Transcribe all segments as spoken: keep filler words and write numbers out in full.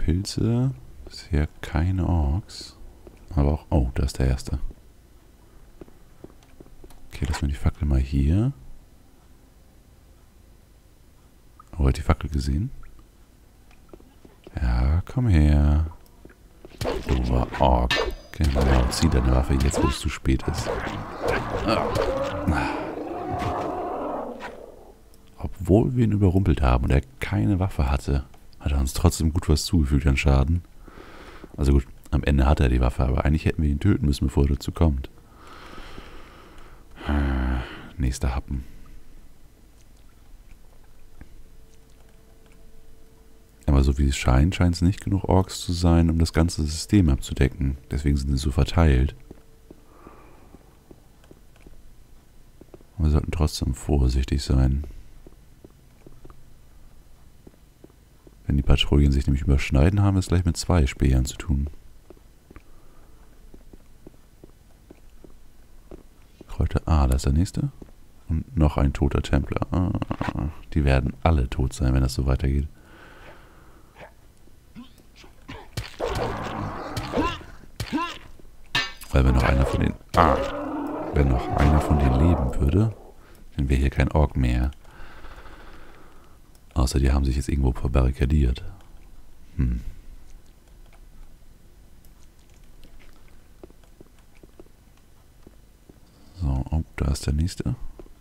Pilze. Bisher keine Orks. Aber auch... Oh, da ist der erste. Okay, lassen wir die Fackel mal hier. Oh, hat die Fackel gesehen? Ja, komm her. Dummer Ork. Genau, zieh deine Waffe jetzt, wo es zu spät ist. Obwohl wir ihn überrumpelt haben und er keine Waffe hatte, hat er uns trotzdem gut was zugefügt an Schaden. Also gut, am Ende hat er die Waffe, aber eigentlich hätten wir ihn töten müssen, bevor er dazu kommt. Nächster Happen. Aber so wie es scheint, scheint es nicht genug Orks zu sein, um das ganze System abzudecken. Deswegen sind sie so verteilt. Wir sollten trotzdem vorsichtig sein. Wenn die Patrouillen sich nämlich überschneiden, haben wir es gleich mit zwei Spähern zu tun. Kräuter... Ah, da ist der nächste. Und noch ein toter Templer. Ah, die werden alle tot sein, wenn das so weitergeht. Weil wenn noch einer von denen... Ah! Wenn noch einer von denen leben würde, dann wäre hier kein Ork mehr. Außer die haben sich jetzt irgendwo verbarrikadiert. Hm. So, oh, da ist der nächste.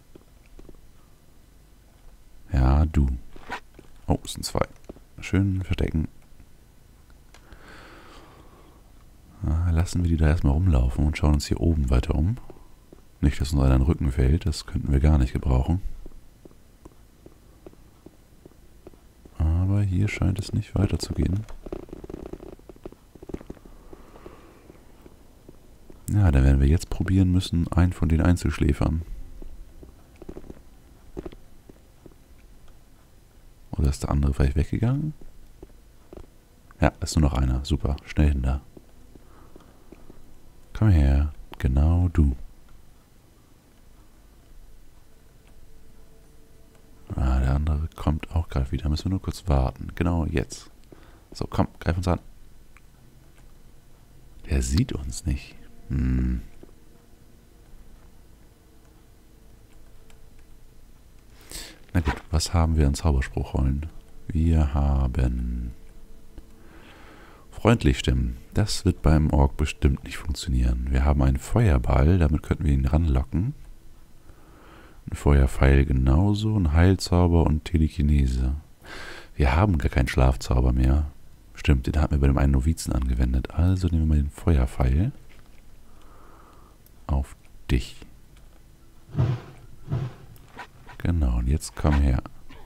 Ja, du. Oh, es sind zwei. Schön verstecken. Ah, lassen wir die da erstmal rumlaufen und schauen uns hier oben weiter um. Nicht, dass uns einer in den Rücken fällt, das könnten wir gar nicht gebrauchen. Aber hier scheint es nicht weiterzugehen. Ja, dann werden wir jetzt probieren müssen, einen von denen einzuschläfern. Oder ist der andere vielleicht weggegangen? Ja, ist nur noch einer. Super, schnell hin da. Komm her, genau du. Ah, der andere kommt auch gerade wieder. Müssen wir nur kurz warten. Genau jetzt. So, komm, greif uns an. Der sieht uns nicht. Hm. Na gut, was haben wir an Zauberspruchrollen? Wir haben... Freundlich stimmen. Das wird beim Ork bestimmt nicht funktionieren. Wir haben einen Feuerball, damit könnten wir ihn ranlocken. Ein Feuerpfeil genauso, ein Heilzauber und Telekinese. Wir haben gar keinen Schlafzauber mehr. Stimmt, den hatten wir bei dem einen Novizen angewendet. Also nehmen wir mal den Feuerpfeil auf dich. Genau, und jetzt komm her.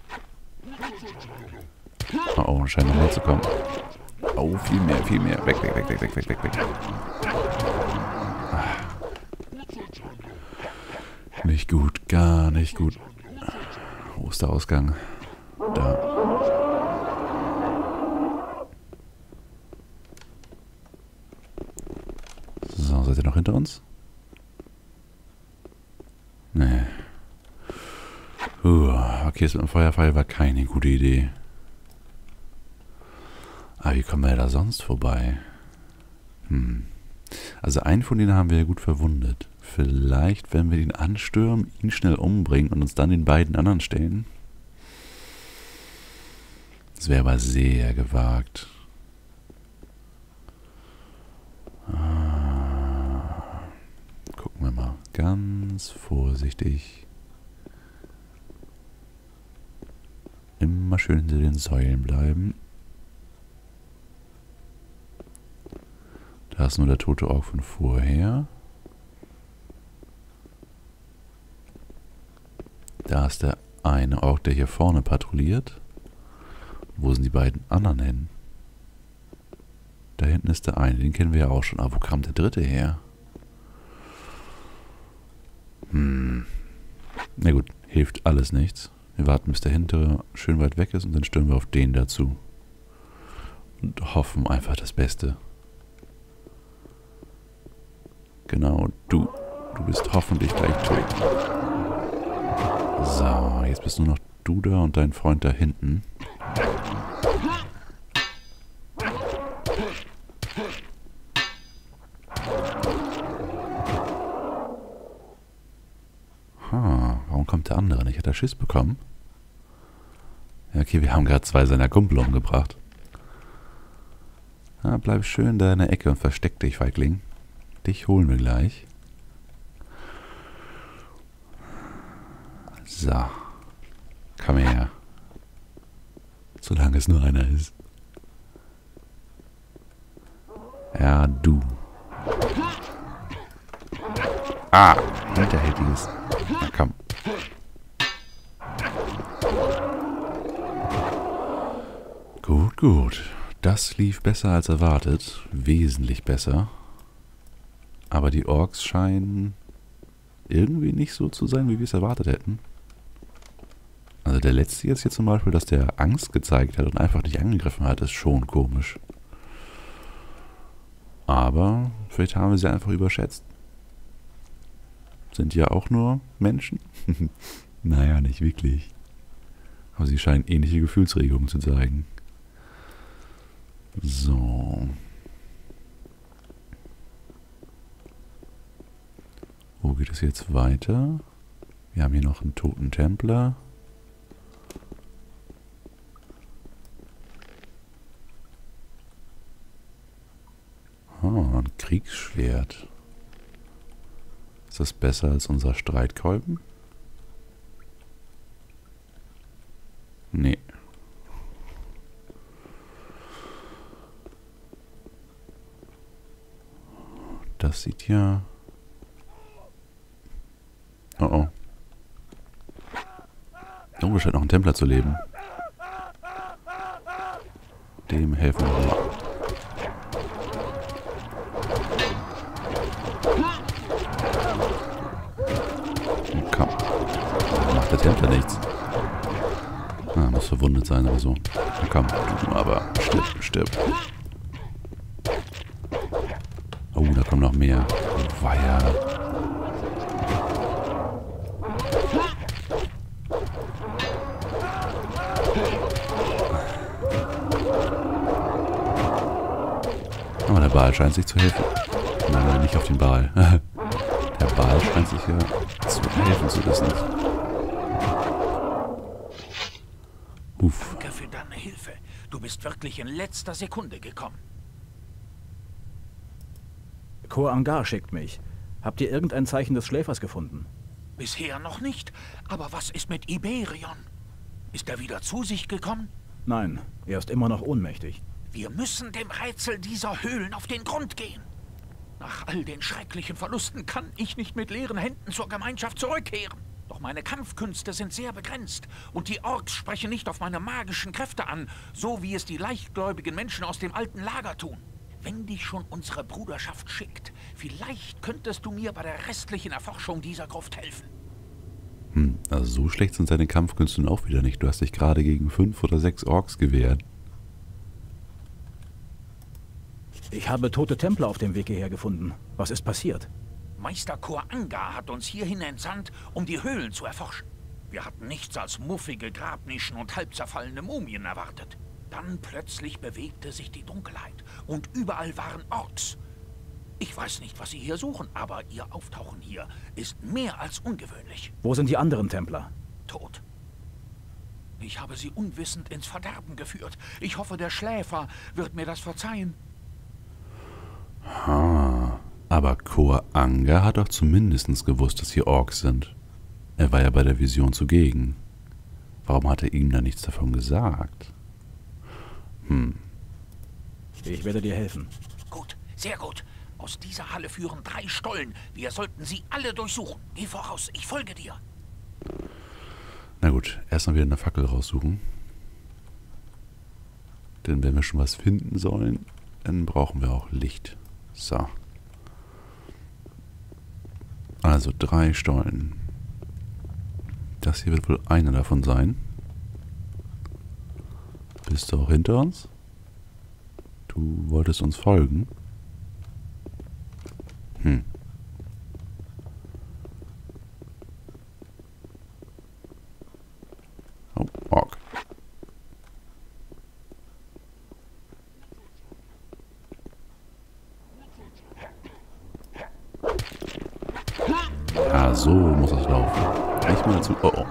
Oh, oh, scheint noch mehr zu kommen. Oh, viel mehr, viel mehr. Weg, weg, weg, weg, weg, weg, weg, weg. Ah. Nicht gut, gar nicht gut. Wo ist der Ausgang? Da. So, seid ihr noch hinter uns? Nee. Uh, okay, das mit dem Feuerpfeil war keine gute Idee. Aber wie kommen wir da sonst vorbei? Hm. Also einen von denen haben wir ja gut verwundet. Vielleicht, wenn wir den anstürmen, ihn schnell umbringen und uns dann den beiden anderen stellen. Das wäre aber sehr gewagt. Ah. Gucken wir mal. Ganz vorsichtig. Immer schön hinter den Säulen bleiben. Da ist nur der tote Ork von vorher. Da ist der eine Ork, der hier vorne patrouilliert. Wo sind die beiden anderen hin? Da hinten ist der eine, den kennen wir ja auch schon. Aber wo kam der dritte her? Hm. Na gut, hilft alles nichts. Wir warten, bis der hintere schön weit weg ist und dann stürmen wir auf den dazu. Und hoffen einfach das Beste. Genau, du. Du bist hoffentlich gleich tot. So, jetzt bist nur noch du da und dein Freund da hinten. Ha, warum kommt der andere nicht? Hat er Schiss bekommen? Ja, okay, wir haben gerade zwei seiner Kumpel umgebracht. Ja, bleib schön da in der Ecke und versteck dich, Feigling. Dich holen wir gleich. So. Komm her. Solange es nur einer ist. Ja, du. Ah, hinterhältiges. Na komm. Gut, gut. Das lief besser als erwartet. Wesentlich besser. Aber die Orks scheinen irgendwie nicht so zu sein, wie wir es erwartet hätten. Also der letzte jetzt hier zum Beispiel, dass der Angst gezeigt hat und einfach nicht angegriffen hat, ist schon komisch. Aber vielleicht haben wir sie einfach überschätzt. Sind ja auch nur Menschen. Naja, nicht wirklich. Aber sie scheinen ähnliche Gefühlsregungen zu zeigen. So. Wo geht es jetzt weiter? Wir haben hier noch einen toten Templer. Oh, ein Kriegsschwert. Ist das besser als unser Streitkolben? Nee. Das sieht ja... Oh oh. Oh, scheint noch ein Templer zu leben. Dem helfen wir mal. Komm. Macht der Templer nichts. Ah, muss verwundet sein oder so. Na komm, du aber. Stirb, stirb. Oh, da kommen noch mehr. Oh, weia. Aber der Ball scheint sich zu helfen. Nein, nein, nicht auf den Ball. Der Ball scheint sich ja zu helfen zu wissen. Uff. Danke für deine Hilfe. Du bist wirklich in letzter Sekunde gekommen. Khor Angar schickt mich. Habt ihr irgendein Zeichen des Schläfers gefunden? Bisher noch nicht. Aber was ist mit Iberion? Ist er wieder zu sich gekommen? Nein, er ist immer noch ohnmächtig. Wir müssen dem Rätsel dieser Höhlen auf den Grund gehen. Nach all den schrecklichen Verlusten kann ich nicht mit leeren Händen zur Gemeinschaft zurückkehren. Doch meine Kampfkünste sind sehr begrenzt und die Orks sprechen nicht auf meine magischen Kräfte an, so wie es die leichtgläubigen Menschen aus dem alten Lager tun. Wenn dich schon unsere Bruderschaft schickt, vielleicht könntest du mir bei der restlichen Erforschung dieser Gruft helfen. Hm, also so schlecht sind seine Kampfkünste auch wieder nicht. Du hast dich gerade gegen fünf oder sechs Orks gewehrt. Ich habe tote Templer auf dem Weg hierher gefunden. Was ist passiert? Meister Khor Angar hat uns hierhin entsandt, um die Höhlen zu erforschen. Wir hatten nichts als muffige Grabnischen und halb zerfallene Mumien erwartet. Dann plötzlich bewegte sich die Dunkelheit und überall waren Orks. Ich weiß nicht, was sie hier suchen, aber ihr Auftauchen hier ist mehr als ungewöhnlich. Wo sind die anderen Templer? Tot. Ich habe sie unwissend ins Verderben geführt. Ich hoffe, der Schläfer wird mir das verzeihen. Ha, aber Khor Angar hat doch zumindest gewusst, dass hier Orks sind. Er war ja bei der Vision zugegen. Warum hat er ihm da nichts davon gesagt? Hm. Ich werde dir helfen. Gut, sehr gut. Aus dieser Halle führen drei Stollen. Wir sollten sie alle durchsuchen. Geh voraus, ich folge dir. Na gut, erstmal wieder eine Fackel raussuchen. Denn wenn wir schon was finden sollen, dann brauchen wir auch Licht. So. Also drei Stollen. Das hier wird wohl einer davon sein. Bist du auch hinter uns? Du wolltest uns folgen? Hm. Oh, Ork. Ja, so muss das laufen. Nicht mal dazu... Oh, oh.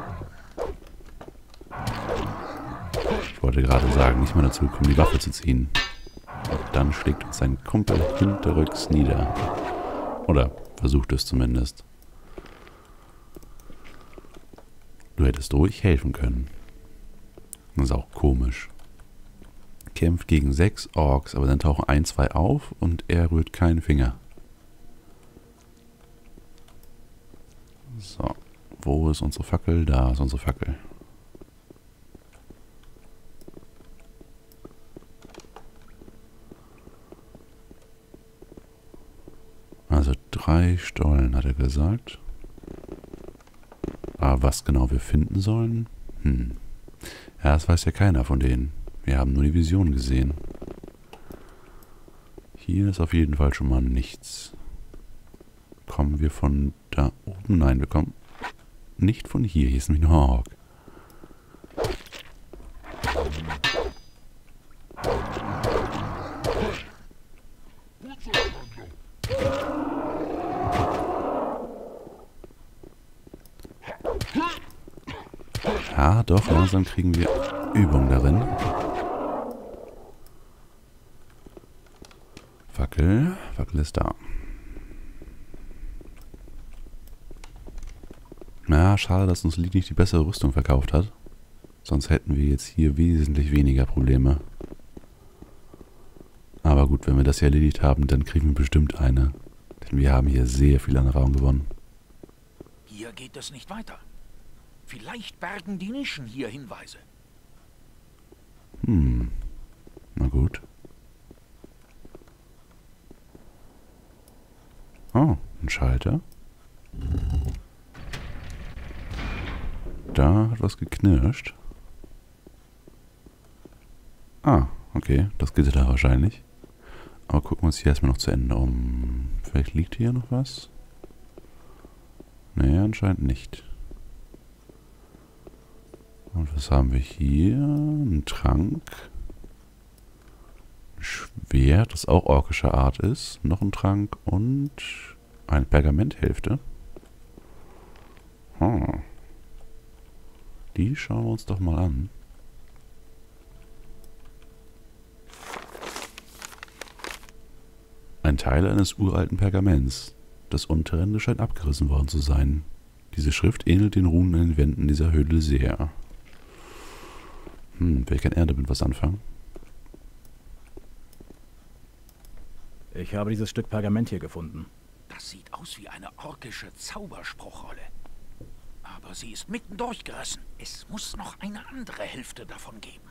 Ich wollte gerade sagen, nicht mal dazu gekommen, die Waffe zu ziehen. Und dann schlägt uns sein Kumpel hinterrücks nieder. Oder versucht es zumindest. Du hättest ruhig helfen können. Das ist auch komisch. Kämpft gegen sechs Orks, aber dann tauchen ein, zwei auf und er rührt keinen Finger. So, wo ist unsere Fackel? Da ist unsere Fackel. Also drei Stollen, hat er gesagt. Aber was genau wir finden sollen? Hm. Ja, das weiß ja keiner von denen. Wir haben nur die Vision gesehen. Hier ist auf jeden Fall schon mal nichts. Kommen wir von da oben? Nein, wir kommen nicht von hier. Hier ist nämlich noch ein Ork. Ja, doch, langsam kriegen wir Übung darin. Fackel, Fackel ist da. Na, schade, dass uns Lee nicht die bessere Rüstung verkauft hat. Sonst hätten wir jetzt hier wesentlich weniger Probleme. Aber gut, wenn wir das hier erledigt haben, dann kriegen wir bestimmt eine. Denn wir haben hier sehr viel an Raum gewonnen. Hier geht es nicht weiter. Vielleicht bergen die Nischen hier Hinweise. Hm, na gut. Oh, ein Schalter. Da hat was geknirscht. Ah, okay, das geht da wahrscheinlich. Aber gucken wir uns hier erstmal noch zu Ende um. Vielleicht liegt hier noch was? Nee, anscheinend nicht. Und was haben wir hier? Ein Trank. Ein Schwert, das auch orkischer Art ist. Noch ein Trank und eine Pergamenthälfte. Hm. Die schauen wir uns doch mal an. Ein Teil eines uralten Pergaments. Das untere Ende scheint abgerissen worden zu sein. Diese Schrift ähnelt den Runen an den Wänden dieser Höhle sehr. Hm, wer kann er damit was anfangen? Ich habe dieses Stück Pergament hier gefunden. Das sieht aus wie eine orkische Zauberspruchrolle. Aber sie ist mitten durchgerissen. Es muss noch eine andere Hälfte davon geben.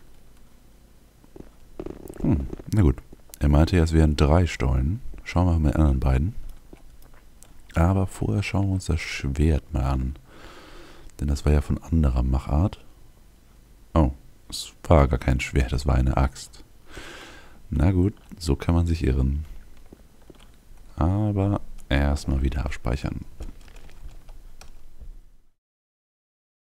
Hm, na gut. Er meinte ja, es wären drei Stollen. Schauen wir mal die anderen beiden. Aber vorher schauen wir uns das Schwert mal an. Denn das war ja von anderer Machart. Oh, es war gar kein Schwert, das war eine Axt. Na gut, so kann man sich irren. Aber erstmal wieder abspeichern.